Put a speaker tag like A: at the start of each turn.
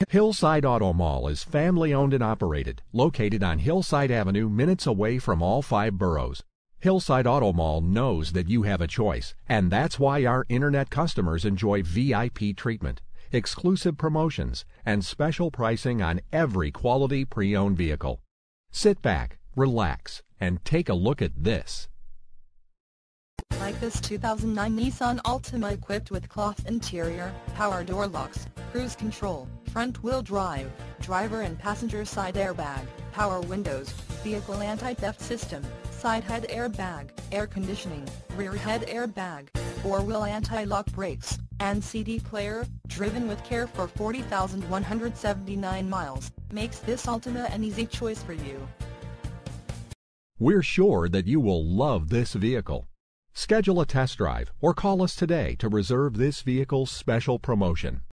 A: Hillside Auto Mall is family-owned and operated, located on Hillside Avenue, minutes away from all 5 boroughs. Hillside Auto Mall knows that you have a choice, and that's why our internet customers enjoy VIP treatment, exclusive promotions, and special pricing on every quality pre-owned vehicle. Sit back, relax, and take a look at this.
B: Like this 2009 Nissan Altima equipped with cloth interior, power door locks, cruise control, front-wheel drive, driver and passenger side airbag, power windows, vehicle anti-theft system, side head airbag, air conditioning, rear head airbag, 4-wheel anti-lock brakes, and CD player, driven with care for 40,179 miles, makes this Altima an easy choice for you.
A: We're sure that you will love this vehicle. Schedule a test drive or call us today to reserve this vehicle's special promotion.